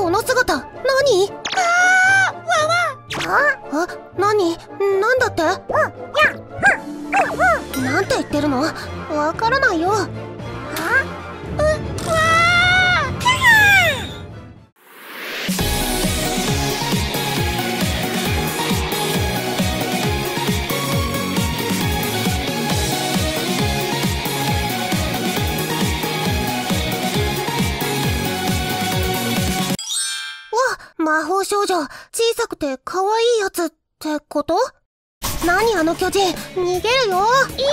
この姿、何？あ、何？なんだって？なんて言ってるの？わからないよ。魔法少女、小さくて可愛いやつってこと？何あの巨人、逃げるよ。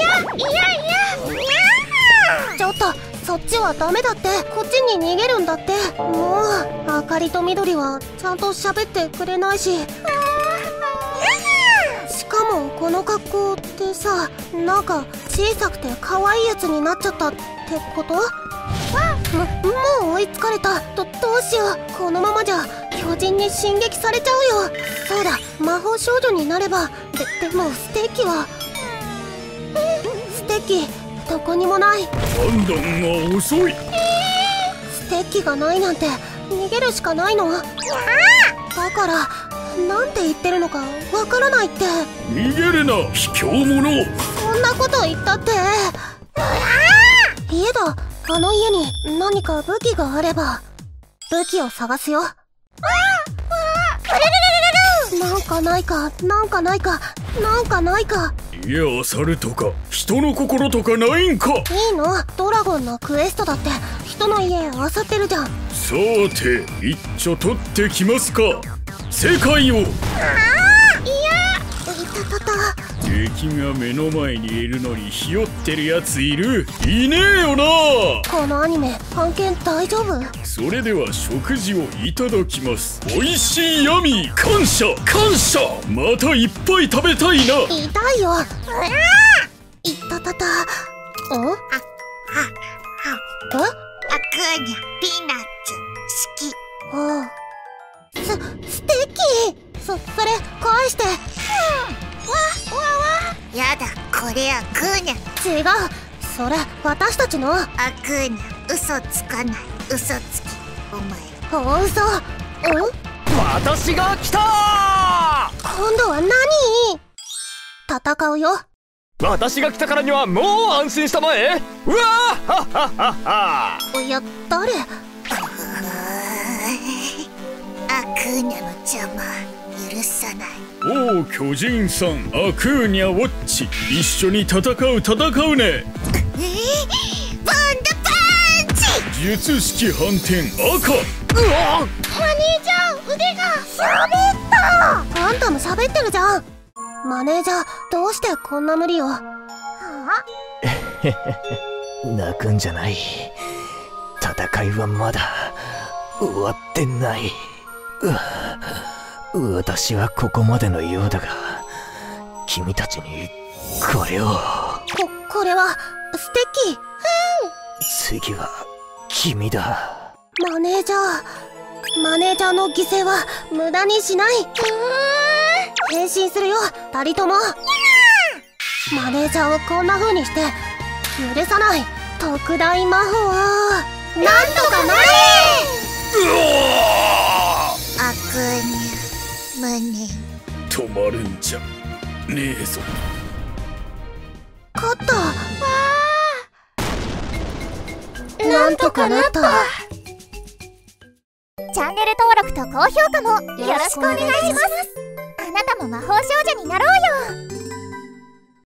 ちょっと、そっちはダメだって。こっちに逃げるんだって。もう、あかりと緑はちゃんと喋ってくれないし。しかもこの格好ってさ、なんか小さくて可愛いやつになっちゃったってこと？もう追いつかれた。どうしよう。このままじゃ巨人に進撃されちゃうよ。そうだ、魔法少女になれば。でもステッキはステッキどこにもない。 判断が遅い。 ステッキがないなんて逃げるしかないの。だからなんて言ってるのかわからないって。 逃げるな、卑怯者。 そんなこと言ったって。家だ。あの家に何か武器があれば。武器を探すよ。なんかないか。 家漁るとか人の心とかないんか。 いいの？ドラゴンのクエストだって人の家漁ってるじゃん。 さて、一丁取ってきますか。世界を。 いや、いたたた。 敵が目の前にいるのにひよってるやついる？いねえよな。 このアニメ版権大丈夫？ それでは食事をいただきます。おいしいヤミー、感謝。またいっぱい食べたいな。 痛いよ。いたたた。 アクーニャ、ピーナッツ、好き。 ステッキ。それ返して。 やだ、これアクーニャ。 違う、それ私たちの。 アクーニャ、嘘つかない。嘘つき、お前。 大嘘。 私が来たー。 今度は何？戦うよ。 私が来たからにはもう安心したまえ。うわーはっはっはっは。 いや、誰？ アクーニャの邪魔許さない。 おお、巨人さん、アクーニャウォッチ、一緒に戦うね。 バンドパンチ。 術式反転赤。 マネージャー、腕が喋った。あんたも喋ってるじゃん。マネージャー、どうしてこんな無理を？ 泣くんじゃない。戦いはまだ終わってない。私はここまでのようだが、君たちにこれを。 これはステッキ。 次は君だ。 マネージャーの犠牲は無駄にしない。変身するよ、二人とも。マネージャーをこんな風にして許さない。特大魔法をなんとかなれ。 アクーニャ、胸止まるんじゃねえぞ。 勝った。なんとかなった。 チャンネル登録と高評価もよろしくお願いします。あなたも魔法少女になろうよ。